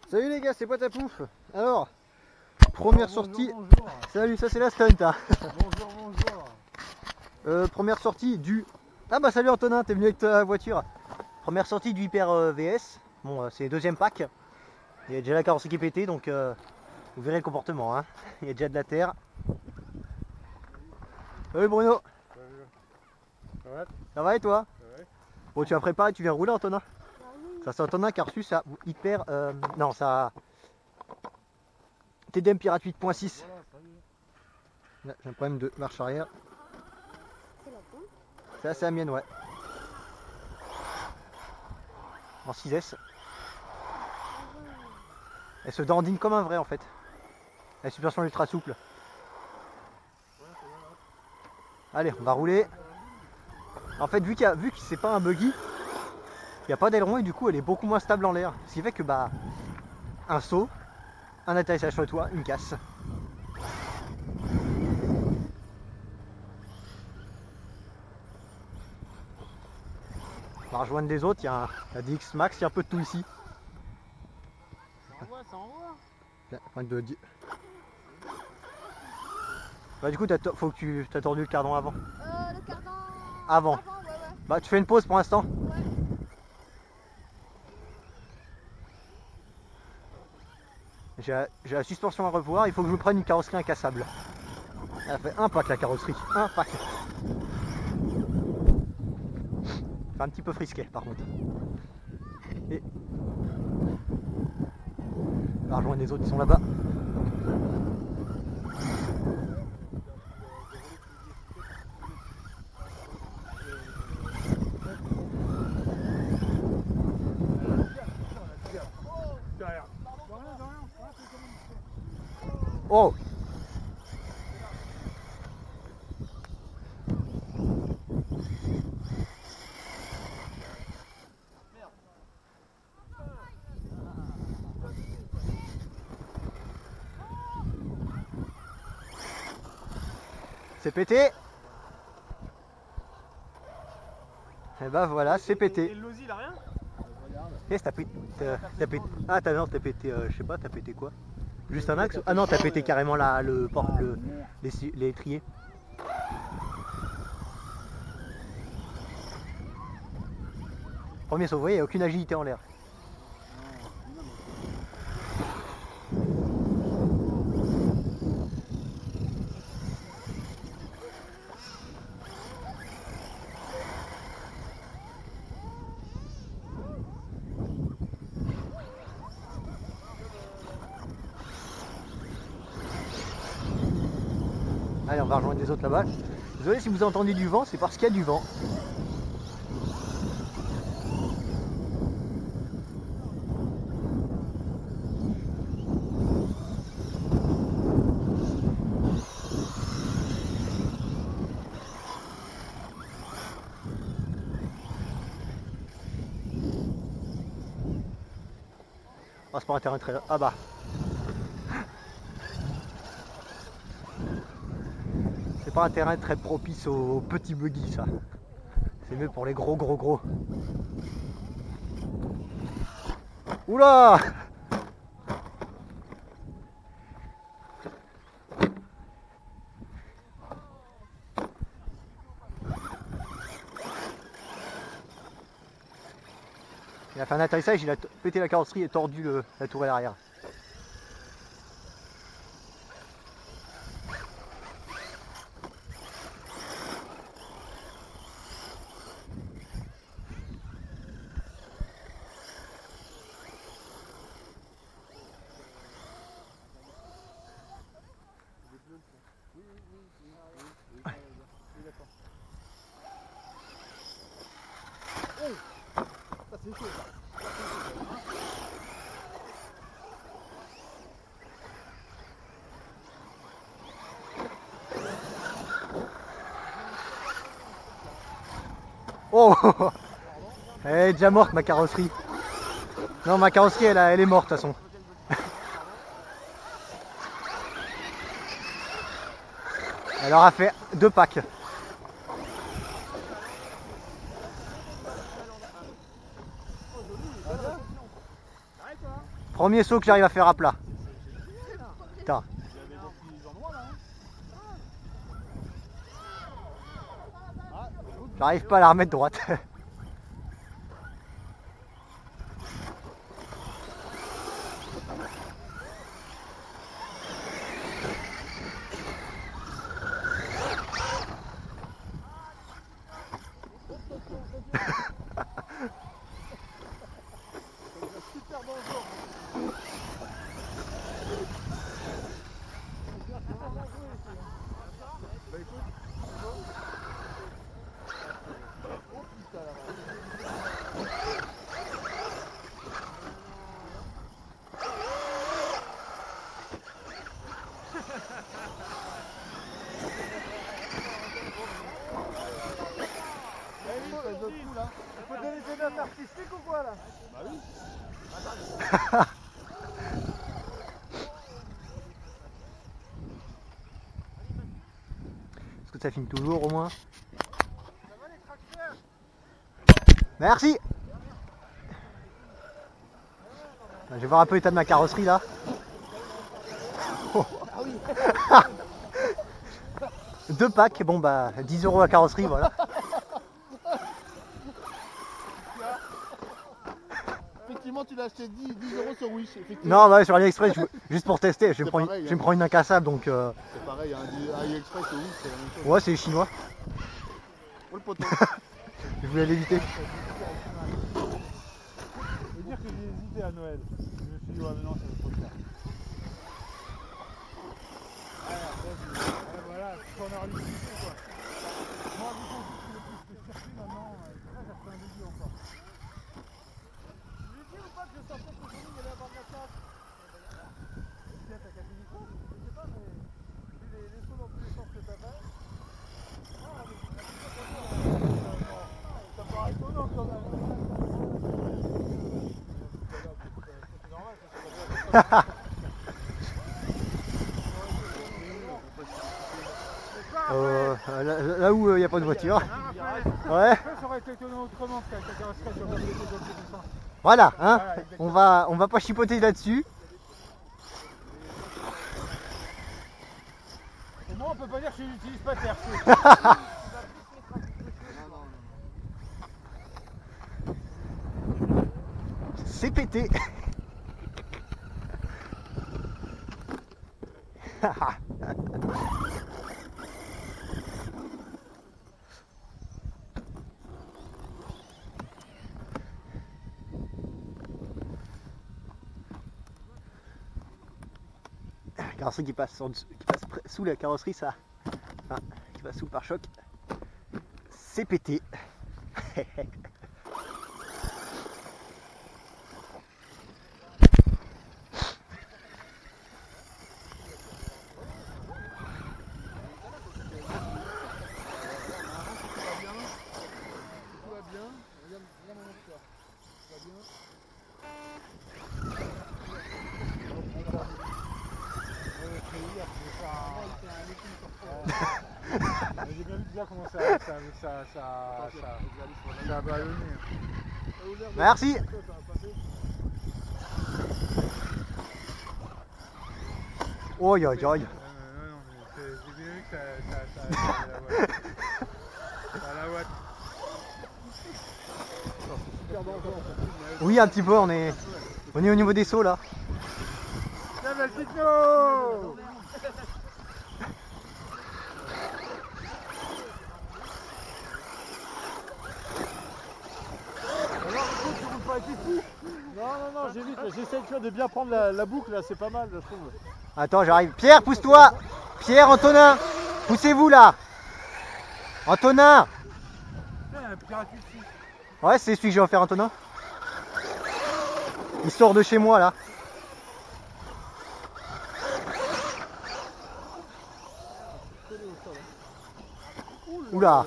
Salut les gars, c'est Potapouf. Alors, première sortie. Bonjour. Salut, ça c'est la stunt. Hein. Bonjour. Première sortie du. Ah bah salut Antonin, t'es venu avec ta voiture. Première sortie du Hyper VS. Bon, c'est le deuxième pack. Il y a déjà la carrosserie qui est pétée, donc vous verrez le comportement. Hein. Il y a déjà de la terre. Salut Bruno. Salut. Ça va et toi? Ouais. Bon, tu vas préparer, tu viens rouler Antonin? Ça c'est Antonin qui a reçu ça Hyper. Non, ça. TDM Pirate 8.6. Voilà, salut. Là, j'ai un problème de marche arrière. C'est la pompe. Ça c'est la mienne, ouais. En 6S. Elle se dandine comme un vrai en fait. La suspension ultra souple. Allez, on va rouler. En fait, vu que c'est pas un buggy, il n'y a pas d'aileron et du coup elle est beaucoup moins stable en l'air. Ce qui fait que bah un saut, un atterrissage sur le toit, une casse. On va rejoindre les autres, il y a DX Max, il y a un peu de tout ici. Ça envoie. Bah du coup faut que tu t'as tordu le cardan avant. Le cardan. Avant. Ouais. Bah tu fais une pause pour l'instant. Ouais. J'ai la suspension à revoir, il faut que je me prenne une carrosserie incassable. Elle fait un pack la carrosserie, un pack. C'est un petit peu frisqué par contre. Et on va rejoindre les autres qui sont là-bas. Oh! C'est pété! Et bah voilà, c'est pété. Et le Losi, il a rien? Qu'est-ce que t'as pété? Ah t'as pété, je sais pas, t'as pété quoi? Juste un axe? Ah non, t'as pété carrément l'étrier. Premier saut, vous voyez, il n'y a aucune agilité en l'air. Allez, on va rejoindre les autres là-bas. Désolé si vous entendez du vent, c'est parce qu'il y a du vent. Oh, c'est pas un terrain très... Ah bah. C'est pas un terrain très propice aux petits buggy ça. C'est mieux pour les gros. Oula! Il a fait un atterrissage, il a pété la carrosserie et tordu la tourelle arrière. Oh! Elle est déjà morte ma carrosserie. Non, ma carrosserie elle est morte de toute façon. Elle aura fait 2 packs. Premier saut que j'arrive à faire à plat. Putain. Il y a des petits endroits là. J'arrive pas à la remettre droite. Super dangereux. Bah écoute, oh putain la vache. Tu peux donner des notes artistiques ou quoi là? Bah oui. Est-ce que ça filme toujours au moins? Merci. Je vais voir un peu l'état de ma carrosserie là. Oh. 2 packs, bon bah 10 € la carrosserie, voilà. Effectivement, tu l'as acheté 10 € sur Wish. Non, bah sur AliExpress, juste pour tester, je vais pareil, me prendre une incassable donc. C'est pareil, un AliExpress et Wish, c'est la même chose. Ouais, c'est les Chinois. Oh le poteau. Je voulais l'éviter. Je veux dire que j'ai hésité à Noël. Je me suis dit, ouais, mais non, ça va trop le faire. Voilà, on a réussi quoi. Moi, vu qu'on dit le plus de circuit maintenant, là, j'ai refait un début encore. Je lui ai dit ou pas que je sortais que il allait avoir de la place? Tiens, t'as cassé le micro? Je sais pas, mais vu les sauts dans tous les sens que t'as fait. Ah, mais ça me paraît étonnant quand même. C'est normal, c'est pas bien. Là où il n'y a pas de voiture. Ouais. Ça aurait été étonnant autrement que ta carrosserie soit comme ça. Voilà, hein. On va pas chipoter là-dessus. Au moins on peut pas dire que je n'utilise pas terre. C'est pété. Carrosserie qui passe, sous la carrosserie, ça, enfin, qui passe sous le pare-choc, c'est pété. J'ai bien vu déjà comment ça a ballonné. Merci. Oi oi oi. Non, mais j'ai bien vu que ça a la ouate. Super dangereux. Oui, un petit peu, on est au niveau des sauts là. Tiens, ma petite eau. Non, j'évite, j'essaie de bien prendre la boucle là, c'est pas mal, je trouve. Attends, j'arrive. Pierre, pousse-toi. Pierre, Antonin, poussez-vous là. Antonin. Il y a un pirate ici. Ouais, c'est celui que j'ai offert, Antonin. Il sort de chez moi là. Oula.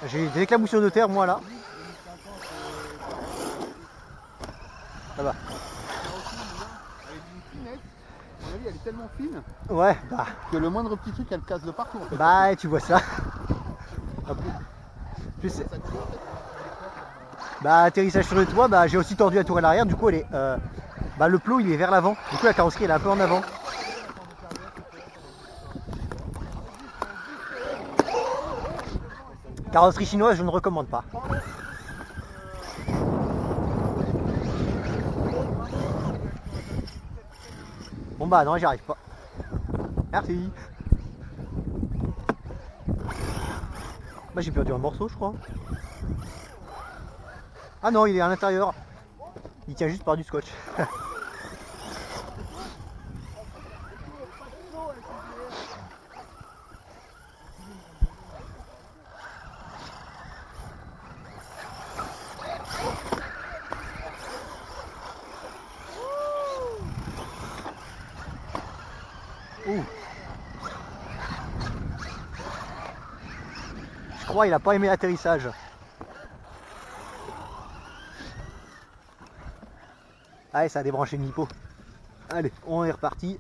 J'ai des éclaboussures de terre moi là. Ça va. Elle est d'une finesse. À mon avis, elle est tellement fine Ouais, bah. que le moindre petit truc, elle casse de partout en fait. Bah, tu vois ça. En plus, bah, atterrissage sur le toit, bah, j'ai aussi tordu la tour à l'arrière. Du coup, elle est, bah, le plot il est vers l'avant. Du coup, la carrosserie elle est un peu en avant. Carrosserie chinoise, je ne recommande pas. Bon bah non, j'y arrive pas. Merci. Bah j'ai perdu un morceau je crois. Ah non, il est à l'intérieur. Il tient juste par du scotch. Ouh. Je crois il a pas aimé l'atterrissage. Allez, ça a débranché le nippo. Allez, on est reparti.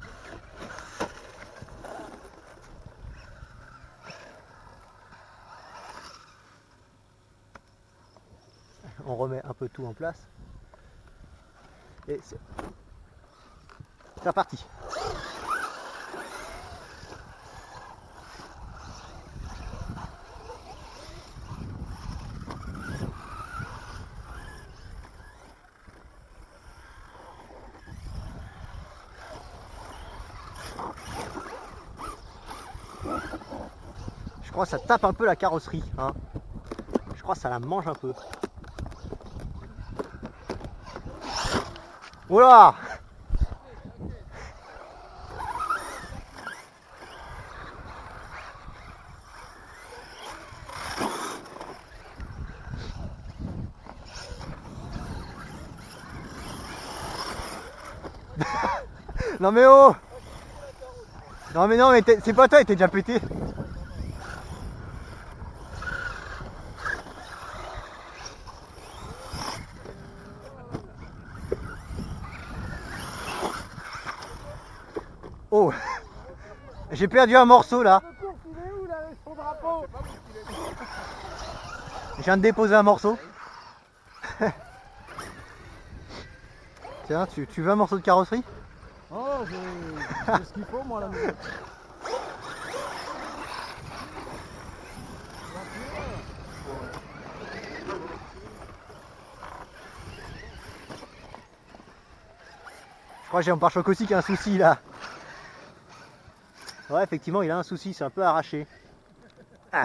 On remet un peu tout en place. Et c'est reparti. Je crois que ça tape un peu la carrosserie. Hein. Je crois que ça la mange un peu. Oula! Non mais oh! Non mais c'est pas toi, il était déjà pété. Oh! J'ai perdu un morceau là. Je viens de déposer un morceau. Tiens, tu veux un morceau de carrosserie? Oh, j'ai ce qu'il faut moi là. Je crois que j'ai un pare-choc aussi qui a un souci là. Ouais, effectivement, il a un souci, c'est un peu arraché. Ah.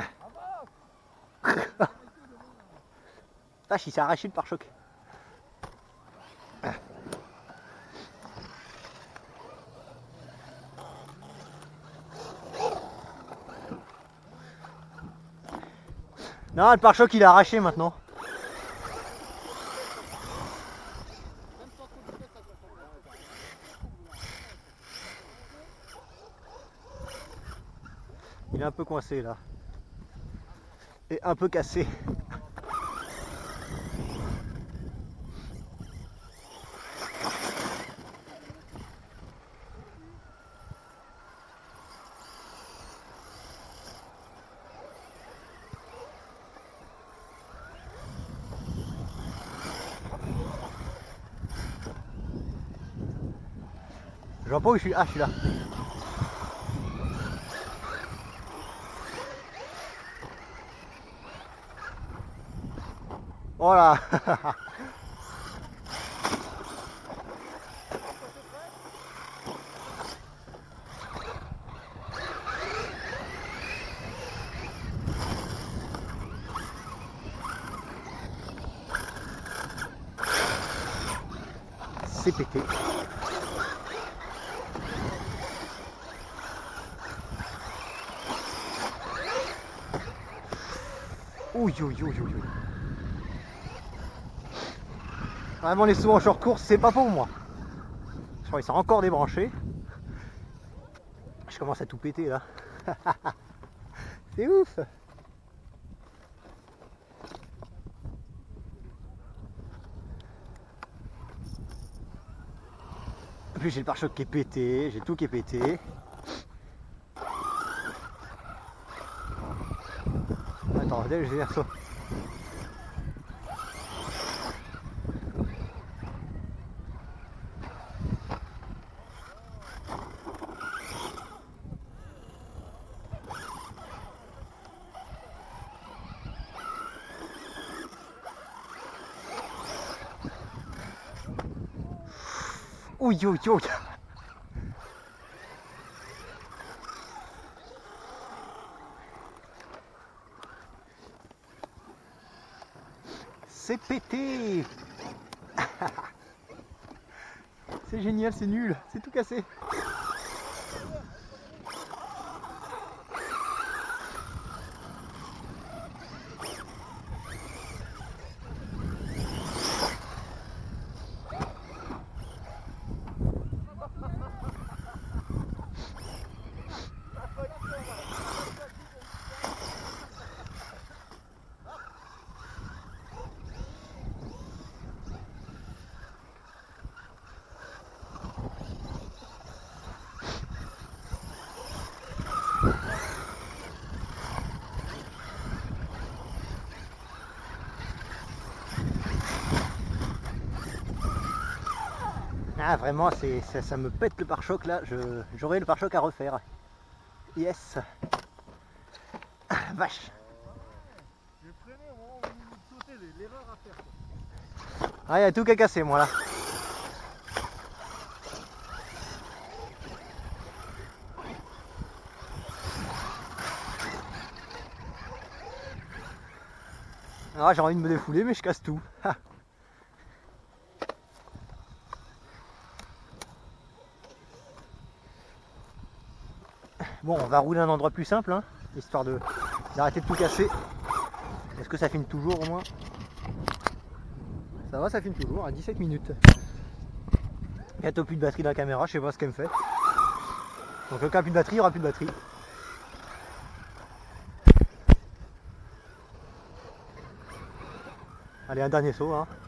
Vache, il s'est arraché le pare-choc. Ah. Non, le pare-choc il est arraché maintenant. Il est un peu coincé là. Et un peu cassé. Je vois pas où je suis. Ah, je suis là. Voilà. C'est pété. Ouh, ouh, ouh, ouh. Vraiment les sauts en short course, c'est pas pour moi. Je crois qu'ils sont encore débranchés. Je commence à tout péter là. C'est ouf. plus j'ai le pare-choc qui est pété, j'ai tout qui est pété. Attends, je vais vers ça. Ouh, yo, yo. C'est pété. C'est génial, c'est nul, c'est tout cassé. Ah vraiment, ça me pète le pare-choc là, j'aurai le pare-choc à refaire. Yes. Ah, vache. J'ai freiné au moment où vous sautez, l'erreur à faire. Ah, il y a tout qui a cassé moi là. Ah, j'ai envie de me défouler mais je casse tout. Bon, on va rouler à un endroit plus simple, hein, histoire d'arrêter de tout casser. Est-ce que ça filme toujours au moins? Ça va, ça filme toujours à 17 minutes. Bientôt plus de batterie dans la caméra, je sais pas ce qu'elle me fait. Donc le cas plus de batterie, il n'y aura plus de batterie. Allez, un dernier saut, hein.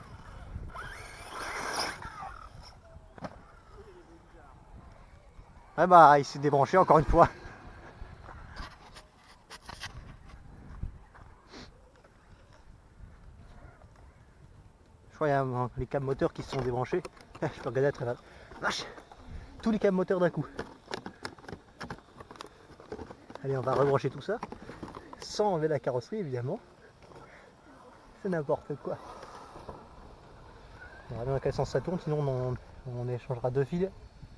Ah bah, il s'est débranché encore une fois. Je crois qu'il y a les câbles moteurs qui se sont débranchés. Je peux regarder à travers. Vache, tous les câbles moteurs d'un coup. Allez, on va rebrancher tout ça. Sans enlever la carrosserie, évidemment. C'est n'importe quoi. On va voir dans quel sens ça tourne, sinon on échangera deux fils.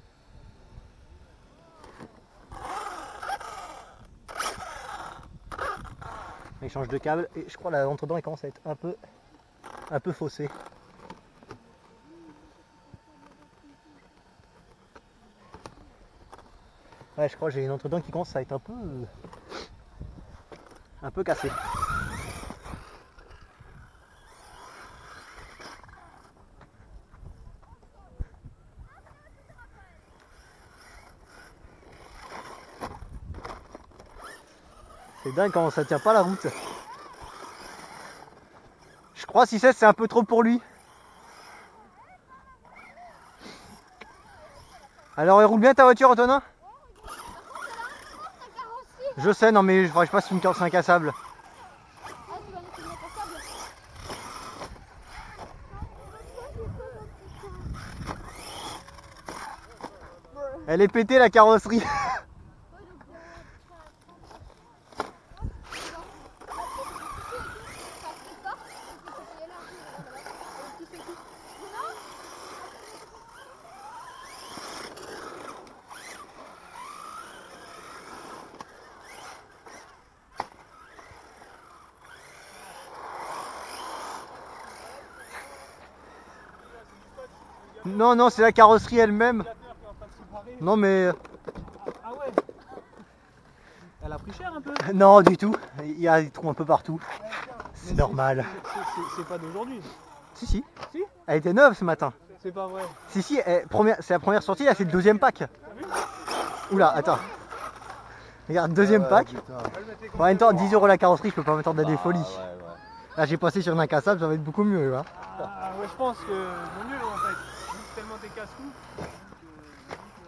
On échange de câbles et je crois que l'entre-dedans il commence à être un peu faussé. Ouais, je crois que j'ai une entre-dedans qui commence à être un peu cassé. C'est dingue quand ça tient pas la route. Je crois 6S c'est un peu trop pour lui. Alors elle roule bien ta voiture Antonin? Je sais, non mais je passe une 45 à sable. Elle est pétée la carrosserie. Non, non, c'est la carrosserie elle-même. Non mais... Ah ouais. Elle a pris cher un peu. Non, du tout. Il y a des trous un peu partout. C'est normal. C'est pas d'aujourd'hui. Si, si. Si. Elle était neuve ce matin. C'est pas vrai. Si, si, c'est la première sortie, là c'est le deuxième pack. Oula, attends. Regarde, deuxième pack. Bon, en même temps, 10 € la carrosserie, je peux pas m'attendre à des folies. Là j'ai passé sur une incassable, ça va être beaucoup mieux. Hein. Ah ouais, je pense que vaut mieux en fait. Tellement t'es casse-cou.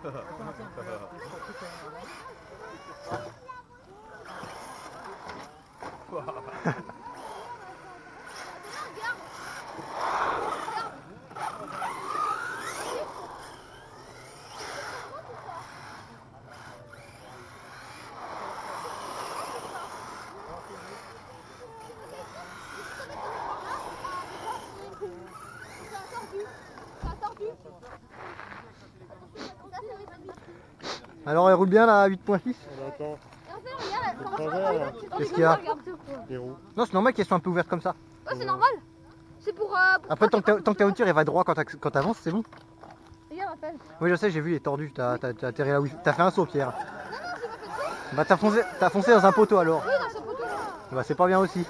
Alors elle roule bien là à 8.6. Attends, Qu'est-ce qu'il y a? les roues. Non, c'est normal qu'elles soient un peu ouvertes comme ça. Ouais, c'est normal. C'est pour. Après, tant que ta voiture elle va droit quand t'avances, c'est bon. Regarde, Raphaël. Oui, je sais, j'ai vu, il est tordu. T'as atterri là où t'as fait un saut, Pierre. Non, j'ai pas fait de saut. Bah, t'as foncé dans un poteau alors. Oui, dans ce poteau là. Bah, c'est pas bien aussi.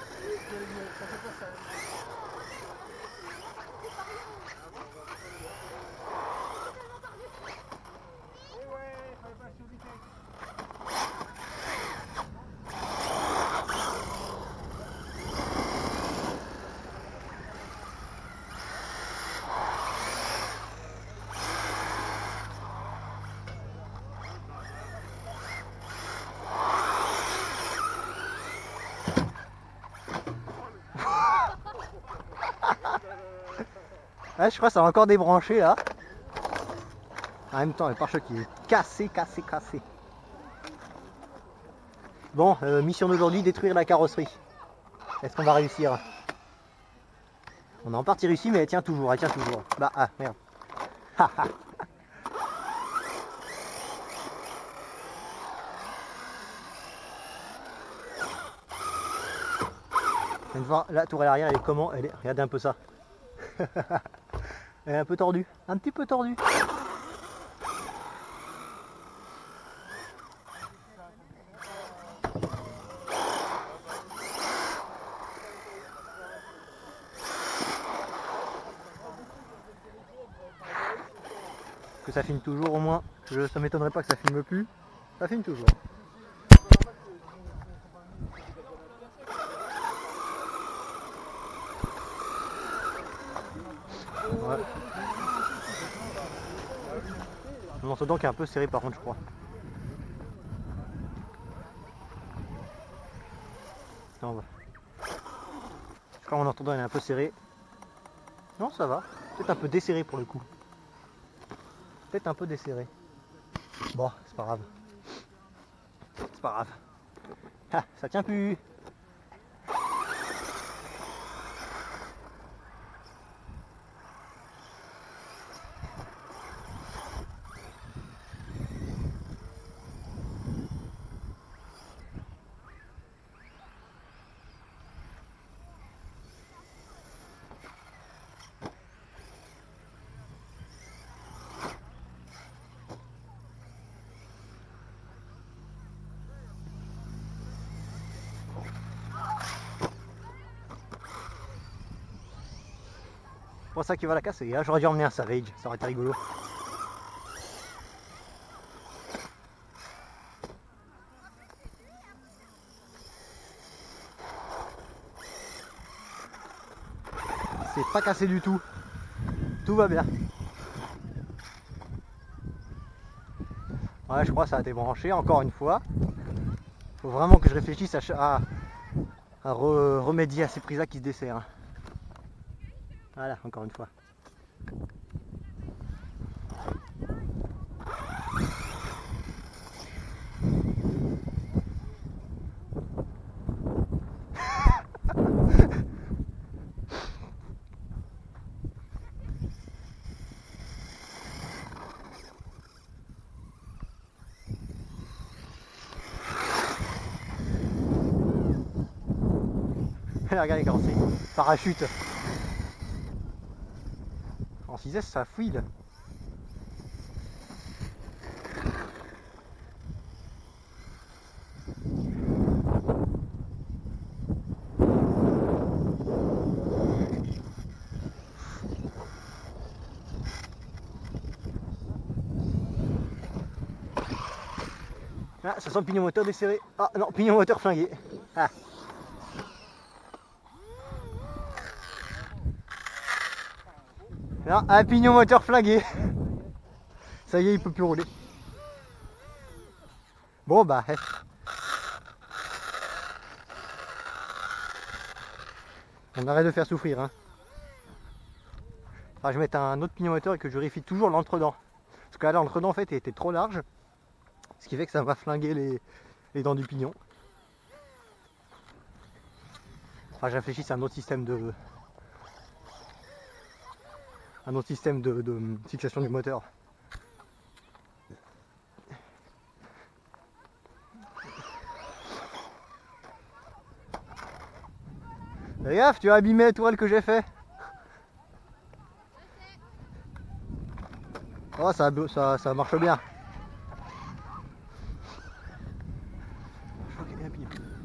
Ouais, je crois que ça va encore débrancher là. En même temps, le pare-choc il est cassé. Bon, mission d'aujourd'hui, détruire la carrosserie. Est-ce qu'on va réussir? On a en partie réussi, mais elle tient toujours, Bah, ah, merde. On vient de voir la tourelle arrière, elle est comment? Regardez un peu ça. Elle est un peu tordue, un petit peu tordue. Que ça filme toujours au moins. Ça m'étonnerait pas que ça filme plus. Ça filme toujours. Ouais. Le morceau d'encre est un peu serré par contre, je crois. Non, je crois que mon entendant il est un peu serré. Non, ça va. Peut-être un peu desserré pour le coup. Peut-être un peu desserré. Bon, c'est pas grave. C'est pas grave. Ah, ça tient plus. C'est pour ça qu'il va la casser. Là, j'aurais dû emmener un Savage, ça aurait été rigolo. C'est pas cassé du tout. Tout va bien. Ouais, je crois que ça a été branché encore une fois. Faut vraiment que je réfléchisse à remédier à ces prises-là qui se desserrent. Voilà, encore une fois. Regardez comment c'est. Parachute. En 6S, ça fouille. Ah, ça sent le pignon moteur desserré. Ah non, pignon moteur flingué. Ah. Non, un pignon moteur flingué. Ça y est, il peut plus rouler. Bon bah, on arrête de faire souffrir. Hein. Enfin, je vais mettre un autre pignon moteur et que je vérifie toujours l'entredent. Parce que là, l'entredent en fait il était trop large. Ce qui fait que ça va flinguer les dents du pignon. Enfin, je réfléchis à un autre système de fixation du moteur. Fais gaffe, tu vas abîmer la toile que j'ai fait. Oh, ça marche bien. Je crois qu'il est abîmé.